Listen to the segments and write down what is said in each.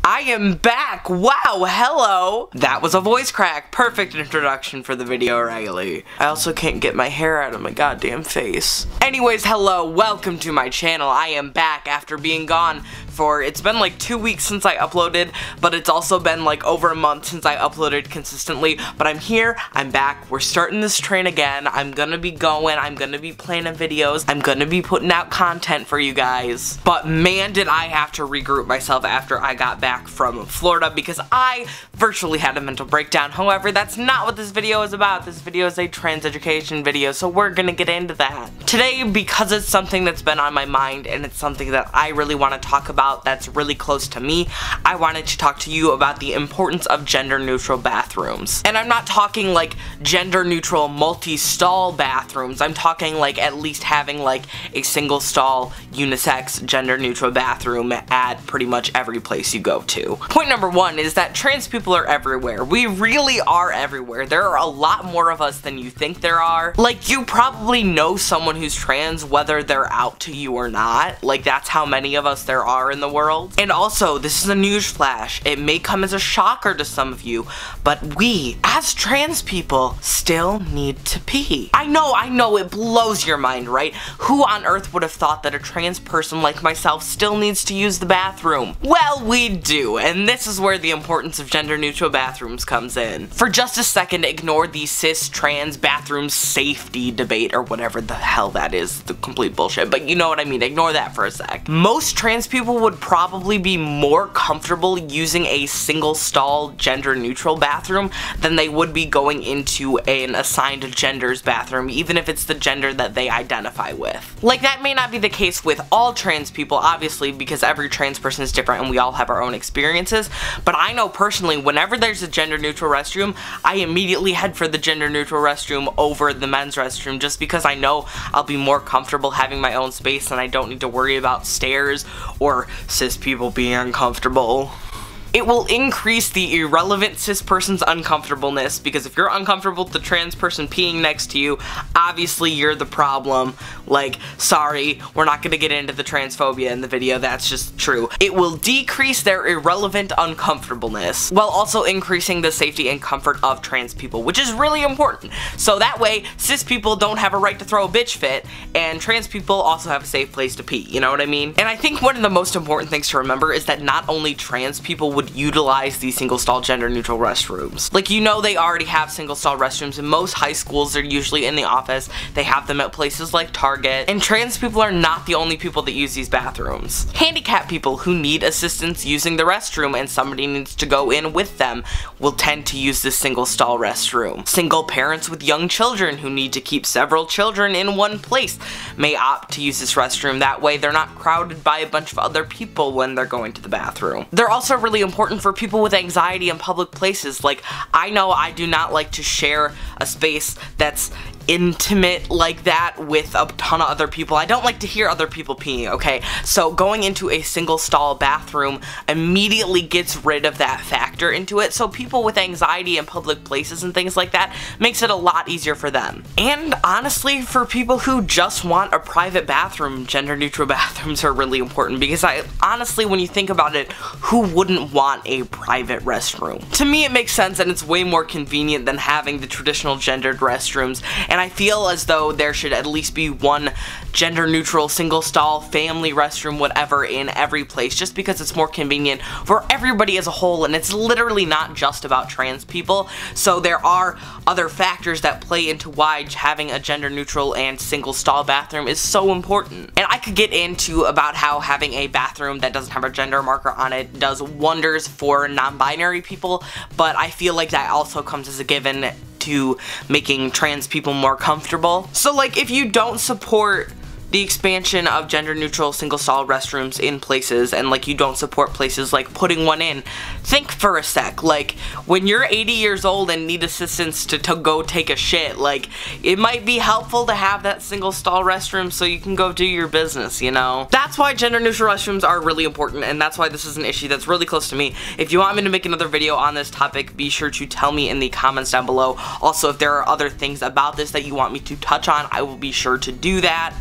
I am back! Wow, hello! That was a voice crack. Perfect introduction for the video, Riley. I also can't get my hair out of my goddamn face. Anyways, hello, welcome to my channel. I am back after being gone for, it's been like 2 weeks since I uploaded, but it's also been like over a month since I uploaded consistently. But I'm here, I'm back, we're starting this train again. I'm gonna be going, I'm gonna be planning videos, I'm gonna be putting out content for you guys. But man, did I have to regroup myself after I got back from Florida because I virtually had a mental breakdown. However, that's not what this video is about. This video is a trans education video, so we're gonna get into that. Today, because it's something that's been on my mind and it's something that I really want to talk about that's really close to me, I wanted to talk to you about the importance of gender-neutral bathrooms. And I'm not talking like gender-neutral multi-stall bathrooms. I'm talking like at least having like a single-stall unisex gender-neutral bathroom at pretty much every place you go to. Point number one is that trans people are everywhere. We really are everywhere. There are a lot more of us than you think there are. Like, you probably know someone who's trans whether they're out to you or not. Like, that's how many of us there are in the world. And also, this is a news flash. It may come as a shocker to some of you, but we, as trans people, still need to pee. I know, it blows your mind, right? Who on earth would have thought that a trans person like myself still needs to use the bathroom? Well, we do, and this is where the importance of gender-neutral bathrooms comes in. For just a second, ignore the cis-trans bathroom safety debate, or whatever the hell that is, the complete bullshit, but you know what I mean, ignore that for a sec. Most trans people would probably be more comfortable using a single-stall gender-neutral bathroom than they would be going into an assigned gender's bathroom, even if it's the gender that they identify with. Like, that may not be the case with all trans people, obviously, because every trans person is different and we all have our own experiences, but I know personally, whenever there's a gender-neutral restroom, I immediately head for the gender-neutral restroom over the men's restroom, just because I know I'll be more comfortable having my own space and I don't need to worry about stairs or cis people being uncomfortable. It will increase the irrelevant cis person's uncomfortableness, because if you're uncomfortable with the trans person peeing next to you, obviously you're the problem. Like, sorry, we're not gonna get into the transphobia in the video, that's just true. It will decrease their irrelevant uncomfortableness, while also increasing the safety and comfort of trans people, which is really important. So that way, cis people don't have a right to throw a bitch fit, and trans people also have a safe place to pee, you know what I mean? And I think one of the most important things to remember is that not only trans people would utilize these single-stall gender-neutral restrooms. Like, you know, they already have single-stall restrooms in most high schools. They're usually in the office. They have them at places like Target. And trans people are not the only people that use these bathrooms. Handicapped people who need assistance using the restroom and somebody needs to go in with them will tend to use this single-stall restroom. Single parents with young children who need to keep several children in one place may opt to use this restroom. That way they're not crowded by a bunch of other people when they're going to the bathroom. They're also really important for people with anxiety in public places. Like, I know I do not like to share a space that's intimate like that with a ton of other people. I don't like to hear other people peeing, okay? So going into a single stall bathroom immediately gets rid of that factor into it, so people with anxiety in public places and things like that makes it a lot easier for them. And honestly, for people who just want a private bathroom, gender-neutral bathrooms are really important, because honestly, when you think about it, who wouldn't want a private restroom? To me, it makes sense, and it's way more convenient than having the traditional gendered restrooms. And I feel as though there should at least be one gender-neutral, single-stall, family restroom, whatever, in every place, just because it's more convenient for everybody as a whole, and it's literally not just about trans people. So there are other factors that play into why having a gender-neutral and single-stall bathroom is so important. And I could get into about how having a bathroom that doesn't have a gender marker on it does wonders for non-binary people, but I feel like that also comes as a given to making trans people more comfortable. So, like, if you don't support the expansion of gender-neutral single-stall restrooms in places, and like you don't support places like putting one in, think for a sec. Like, when you're 80 years old and need assistance to go take a shit, like, it might be helpful to have that single-stall restroom so you can go do your business, you know? That's why gender-neutral restrooms are really important, and that's why this is an issue that's really close to me. If you want me to make another video on this topic, be sure to tell me in the comments down below. Also, if there are other things about this that you want me to touch on, I will be sure to do that. If you enjoyed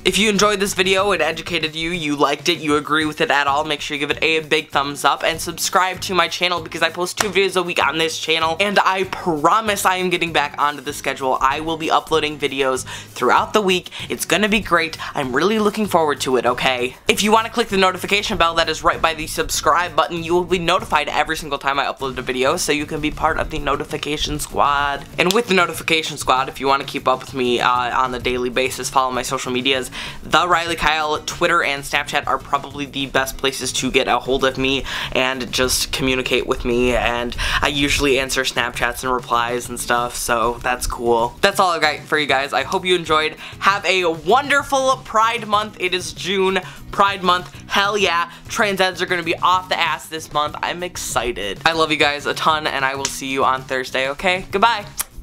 enjoyed this video, it educated you, you liked it, you agree with it at all, make sure you give it a big thumbs up and subscribe to my channel because I post 2 videos a week on this channel, and I promise I am getting back onto the schedule. I will be uploading videos throughout the week. It's gonna be great. I'm really looking forward to it, okay? If you want to click the notification bell that is right by the subscribe button, you will be notified every single time I upload a video, so you can be part of the notification squad. And with the notification squad, if you want to keep up with me on a daily basis, follow my social medias. The Riley Kyle, Twitter and Snapchat are probably the best places to get a hold of me and just communicate with me, and I usually answer Snapchats and replies and stuff, so that's cool. That's all I've got for you guys. I hope you enjoyed. Have a wonderful Pride Month. It is June, Pride Month. Hell yeah. Trans eds are gonna be off the ass this month. I'm excited. I love you guys a ton, and I will see you on Thursday, okay? Goodbye.